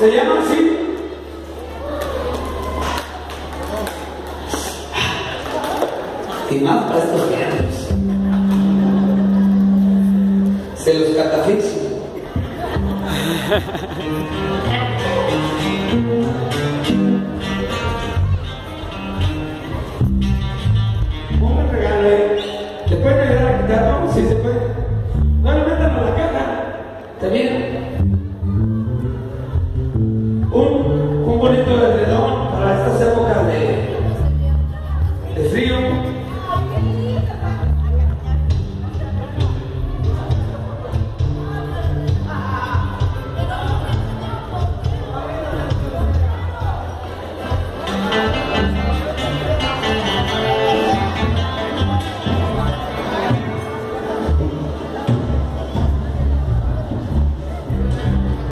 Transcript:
Se llama así. Y más para estos géneros. Se los catafixio. Un regalo ahí. ¿Le pueden ayudar a quitar? Vamos, si se puede. No le metan a la caja. También